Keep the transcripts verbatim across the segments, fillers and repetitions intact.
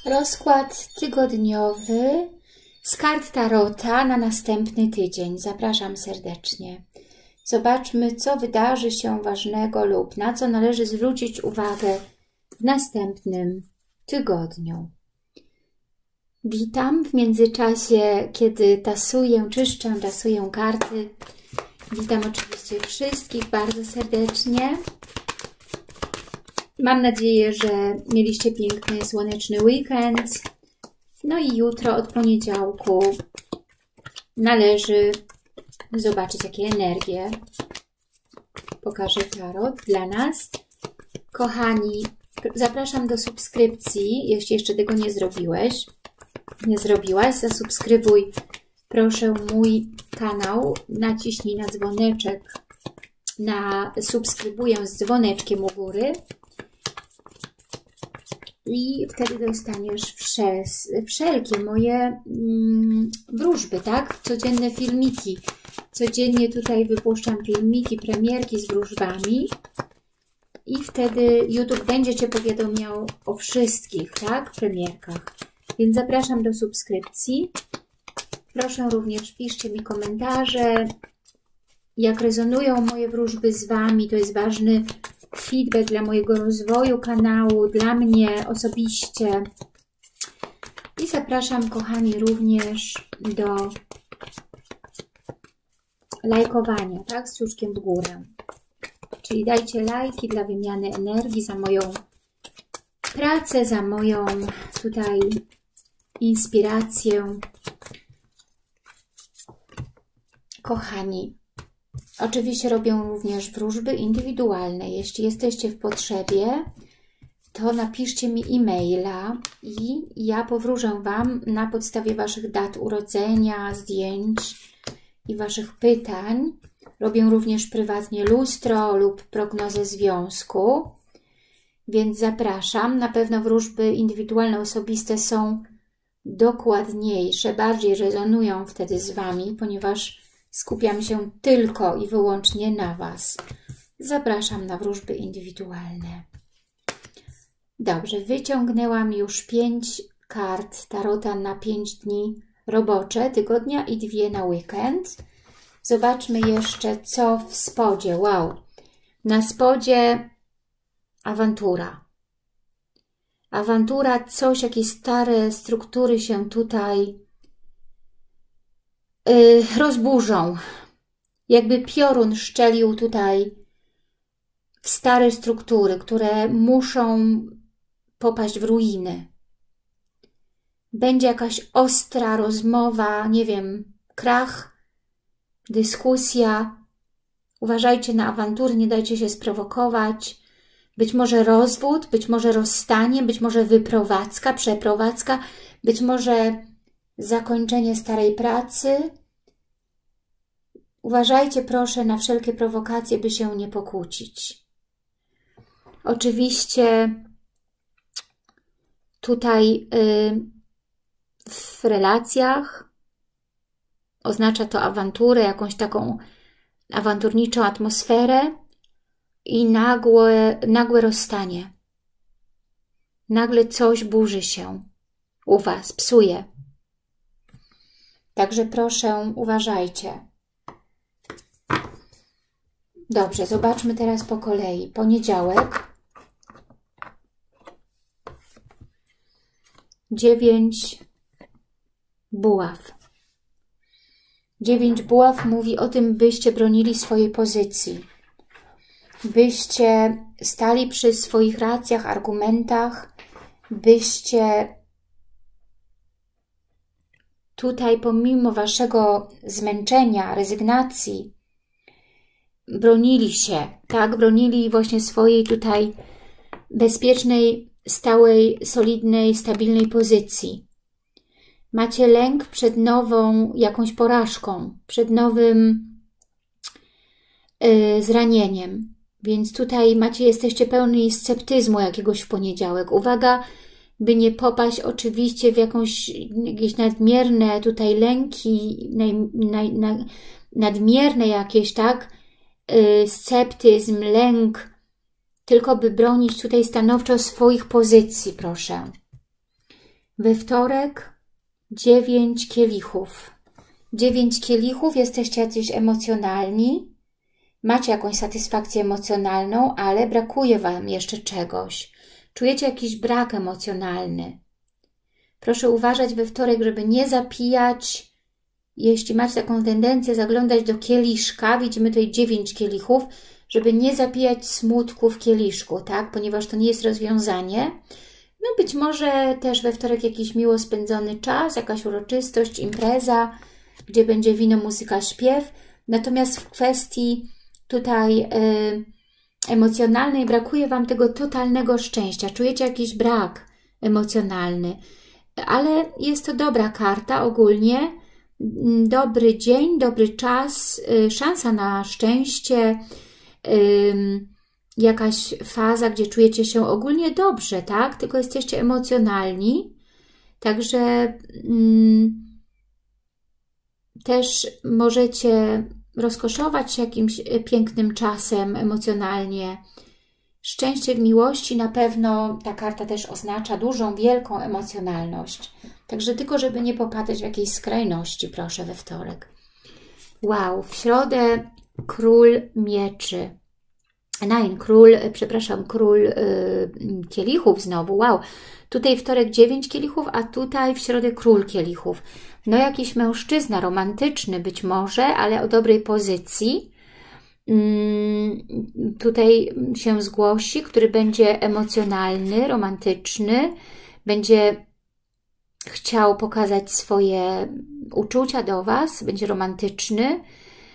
Rozkład tygodniowy z kart Tarota na następny tydzień. Zapraszam serdecznie. Zobaczmy, co wydarzy się ważnego lub na co należy zwrócić uwagę w następnym tygodniu. Witam w międzyczasie, kiedy tasuję, czyszczę, tasuję karty. Witam oczywiście wszystkich bardzo serdecznie. Mam nadzieję, że mieliście piękny, słoneczny weekend. No i jutro od poniedziałku należy zobaczyć, jakie energie pokaże Tarot dla nas. Kochani, zapraszam do subskrypcji, jeśli jeszcze tego nie zrobiłeś, nie zrobiłaś. Zasubskrybuj proszę mój kanał, naciśnij na dzwoneczek, na subskrybuję z dzwoneczkiem u góry i wtedy dostaniesz przez wszelkie moje mm, wróżby, tak? Codzienne filmiki. Codziennie tutaj wypuszczam filmiki, premierki z wróżbami i wtedy YouTube będzie Cię powiadamiał o wszystkich, tak? Premierkach. Więc zapraszam do subskrypcji. Proszę również, piszcie mi komentarze, jak rezonują moje wróżby z Wami. To jest ważny feedback dla mojego rozwoju kanału, dla mnie osobiście. I zapraszam, kochani, również do lajkowania, tak, z kciuczkiem w górę. Czyli dajcie lajki dla wymiany energii za moją pracę, za moją tutaj inspirację. Kochani, oczywiście robię również wróżby indywidualne. Jeśli jesteście w potrzebie, to napiszcie mi e-maila i ja powróżę Wam na podstawie Waszych dat urodzenia, zdjęć i Waszych pytań. Robię również prywatnie lustro lub prognozę związku, więc zapraszam. Na pewno wróżby indywidualne, osobiste są dokładniejsze, bardziej rezonują wtedy z Wami, ponieważ skupiam się tylko i wyłącznie na Was. Zapraszam na wróżby indywidualne. Dobrze, wyciągnęłam już pięć kart Tarota na pięć dni robocze tygodnia i dwie na weekend. Zobaczmy jeszcze, co w spodzie. Wow! Na spodzie awantura. Awantura, coś, jakieś stare struktury się tutaj yy, rozburzą. Jakby piorun szczelił tutaj w stare struktury, które muszą popaść w ruiny. Będzie jakaś ostra rozmowa, nie wiem, krach, dyskusja. Uważajcie na awantury, nie dajcie się sprowokować. Być może rozwód, być może rozstanie, być może wyprowadzka, przeprowadzka, być może zakończenie starej pracy. Uważajcie proszę na wszelkie prowokacje, by się nie pokłócić. Oczywiście tutaj yy, w relacjach oznacza to awanturę, jakąś taką awanturniczą atmosferę i nagłe, nagłe rozstanie. Nagle coś burzy się u Was, psuje. Także proszę, uważajcie. Dobrze, zobaczmy teraz po kolei. Poniedziałek. Dziewięć buław. Dziewięć buław mówi o tym, byście bronili swojej pozycji. Byście stali przy swoich racjach, argumentach. Byście tutaj pomimo Waszego zmęczenia, rezygnacji, bronili się, tak? Bronili właśnie swojej tutaj bezpiecznej, stałej, solidnej, stabilnej pozycji. Macie lęk przed nową jakąś porażką, przed nowym yy, zranieniem. Więc tutaj macie, jesteście pełni sceptyzmu jakiegoś w poniedziałek. Uwaga, by nie popaść oczywiście w jakąś, jakieś nadmierne tutaj lęki, naj, naj, naj, nadmierne jakieś, tak? Yy, sceptyzm, lęk, tylko by bronić tutaj stanowczo swoich pozycji, proszę. We wtorek dziewięć kielichów. Dziewięć kielichów, jesteście jacyś emocjonalni, macie jakąś satysfakcję emocjonalną, ale brakuje Wam jeszcze czegoś. Czujecie jakiś brak emocjonalny. Proszę uważać we wtorek, żeby nie zapijać. Jeśli macie taką tendencję zaglądać do kieliszka, widzimy tutaj dziewięć kielichów, żeby nie zapijać smutku w kieliszku, tak? Ponieważ to nie jest rozwiązanie. No być może też we wtorek jakiś miło spędzony czas, jakaś uroczystość, impreza, gdzie będzie wino, muzyka, śpiew. Natomiast w kwestii tutaj y, emocjonalnej brakuje Wam tego totalnego szczęścia. Czujecie jakiś brak emocjonalny. Ale jest to dobra karta ogólnie. Dobry dzień, dobry czas, y, szansa na szczęście, y, jakaś faza, gdzie czujecie się ogólnie dobrze, tak? Tylko jesteście emocjonalni. Także mm, też możecie rozkoszować się jakimś pięknym czasem emocjonalnie. Szczęście w miłości na pewno ta karta też oznacza dużą, wielką emocjonalność. Także tylko, żeby nie popadać w jakieś skrajności, proszę, we wtorek. Wow, w środę król mieczy. Nein, król, przepraszam, król yy, kielichów znowu, wow. Tutaj wtorek dziewięć kielichów, a tutaj w środę król kielichów. No jakiś mężczyzna romantyczny być może, ale o dobrej pozycji. Yy, tutaj się zgłosi, który będzie emocjonalny, romantyczny, będzie chciał pokazać swoje uczucia do Was, będzie romantyczny.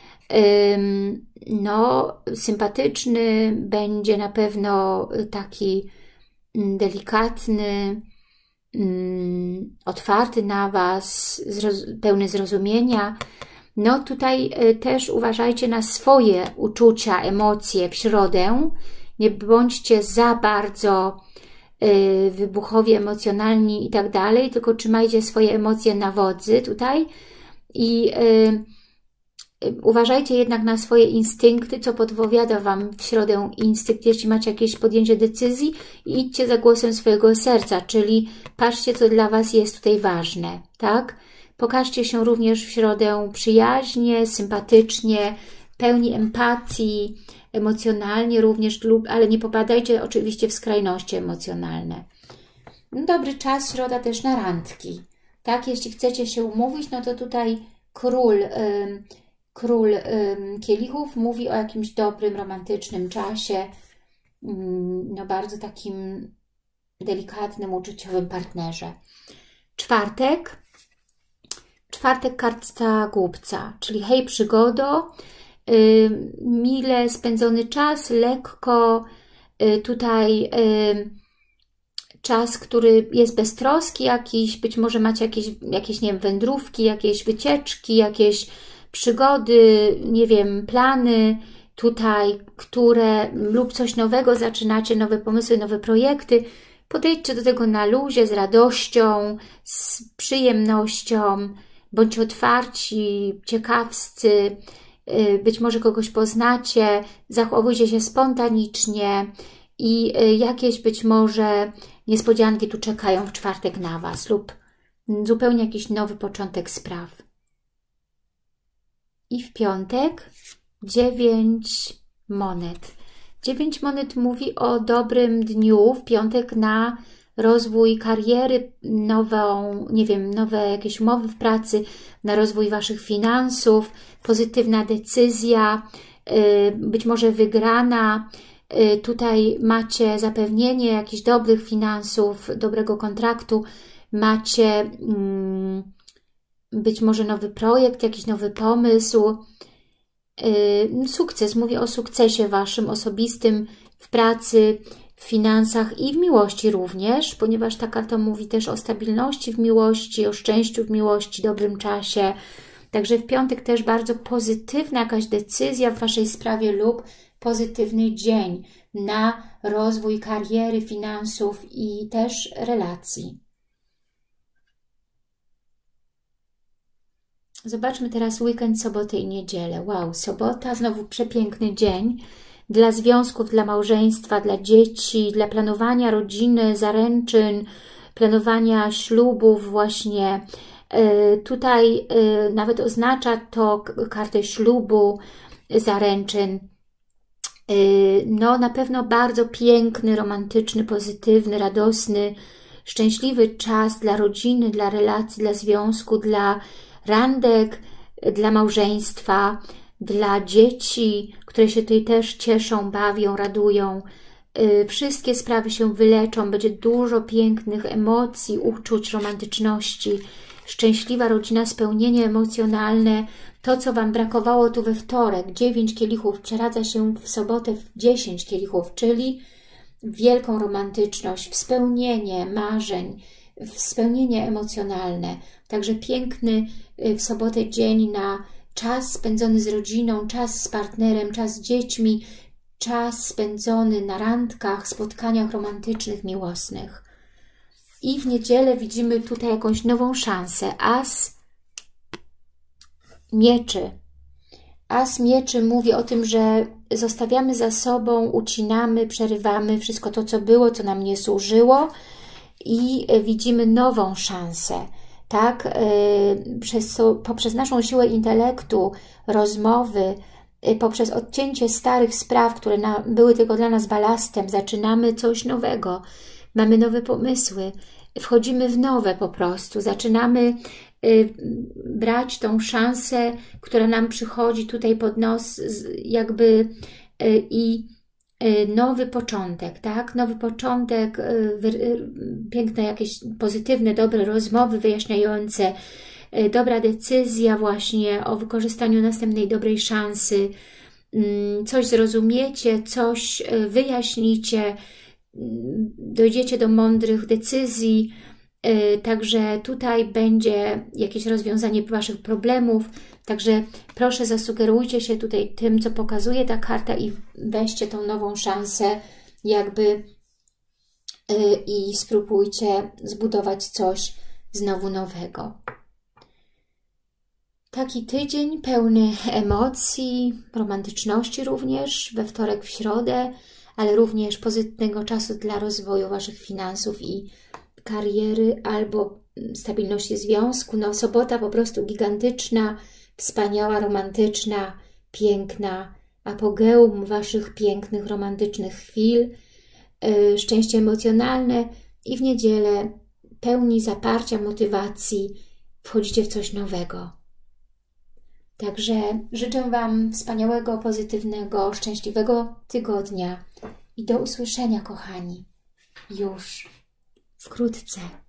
No, sympatyczny, będzie na pewno taki delikatny, otwarty na Was, pełny zrozumienia. No tutaj też uważajcie na swoje uczucia, emocje w środę. Nie bądźcie za bardzo wybuchowi, emocjonalni i tak dalej, tylko trzymajcie swoje emocje na wodzy tutaj i uważajcie jednak na swoje instynkty, co podpowiada Wam w środę instynkt, jeśli macie jakieś podjęcie decyzji, i idźcie za głosem swojego serca, czyli patrzcie, co dla Was jest tutaj ważne, tak? Pokażcie się również w środę przyjaźnie, sympatycznie, pełni empatii, emocjonalnie również, ale nie popadajcie oczywiście w skrajności emocjonalne. Dobry czas, środa też na randki, tak? Jeśli chcecie się umówić, no to tutaj król... Yy, Król ym, kielichów mówi o jakimś dobrym, romantycznym czasie, ym, no bardzo takim delikatnym, uczuciowym partnerze. Czwartek. Czwartek karta głupca, czyli hej przygodo, y, mile spędzony czas, lekko y, tutaj y, czas, który jest beztroski jakiś, być może macie jakieś, jakieś nie wiem, wędrówki, jakieś wycieczki, jakieś przygody, nie wiem, plany tutaj, które lub coś nowego zaczynacie, nowe pomysły, nowe projekty. Podejdźcie do tego na luzie, z radością, z przyjemnością, bądźcie otwarci, ciekawscy, być może kogoś poznacie, zachowujcie się spontanicznie i jakieś być może niespodzianki tu czekają w czwartek na Was lub zupełnie jakiś nowy początek spraw. I w piątek dziewięć monet. Dziewięć monet mówi o dobrym dniu w piątek na rozwój kariery, nową, nie wiem, nowe jakieś umowy w pracy, na rozwój Waszych finansów, pozytywna decyzja, być może wygrana. Tutaj macie zapewnienie jakichś dobrych finansów, dobrego kontraktu, macie... Hmm, być może nowy projekt, jakiś nowy pomysł, yy, sukces. Mówię o sukcesie Waszym osobistym w pracy, w finansach i w miłości również, ponieważ ta karta mówi też o stabilności w miłości, o szczęściu w miłości, dobrym czasie. Także w piątek też bardzo pozytywna jakaś decyzja w Waszej sprawie lub pozytywny dzień na rozwój kariery, finansów i też relacji. Zobaczmy teraz weekend, sobotę i niedzielę. Wow, sobota, znowu przepiękny dzień dla związków, dla małżeństwa, dla dzieci, dla planowania rodziny, zaręczyn, planowania ślubów właśnie. Tutaj nawet oznacza to kartę ślubu, zaręczyn. No na pewno bardzo piękny, romantyczny, pozytywny, radosny, szczęśliwy czas dla rodziny, dla relacji, dla związku, dla randek, dla małżeństwa, dla dzieci, które się tutaj też cieszą, bawią, radują. Wszystkie sprawy się wyleczą, będzie dużo pięknych emocji, uczuć, romantyczności, szczęśliwa rodzina, spełnienie emocjonalne. To, co Wam brakowało tu we wtorek, dziewięć kielichów, przeradza się w sobotę w dziesięć kielichów, czyli wielką romantyczność, spełnienie marzeń, spełnienie emocjonalne. Także piękny w sobotę dzień na czas spędzony z rodziną, czas z partnerem, czas z dziećmi, czas spędzony na randkach, spotkaniach romantycznych, miłosnych. I w niedzielę widzimy tutaj jakąś nową szansę. As mieczy. As mieczy mówi o tym, że zostawiamy za sobą, ucinamy, przerywamy wszystko to, co było, co nam nie służyło i widzimy nową szansę. Tak, przez, poprzez naszą siłę intelektu, rozmowy, poprzez odcięcie starych spraw, które na, były tylko dla nas balastem, zaczynamy coś nowego, mamy nowe pomysły, wchodzimy w nowe po prostu, zaczynamy y, brać tą szansę, która nam przychodzi tutaj pod nos, jakby y, i y, nowy początek, tak? Nowy początek, y, y, piękne jakieś pozytywne, dobre rozmowy wyjaśniające, y, dobra decyzja właśnie o wykorzystaniu następnej dobrej szansy, y, coś zrozumiecie, coś y, wyjaśnicie, dojdziecie do mądrych decyzji, także tutaj będzie jakieś rozwiązanie Waszych problemów, także proszę zasugerujcie się tutaj tym, co pokazuje ta karta i weźcie tą nową szansę jakby i spróbujcie zbudować coś znowu nowego. Taki tydzień pełny emocji, romantyczności również, we wtorek, w środę, ale również pozytywnego czasu dla rozwoju Waszych finansów i kariery albo stabilności związku. No, sobota po prostu gigantyczna, wspaniała, romantyczna, piękna, apogeum Waszych pięknych, romantycznych chwil, yy, szczęście emocjonalne i w niedzielę pełni zaparcia, motywacji wchodzicie w coś nowego. Także życzę Wam wspaniałego, pozytywnego, szczęśliwego tygodnia i do usłyszenia, kochani, już wkrótce.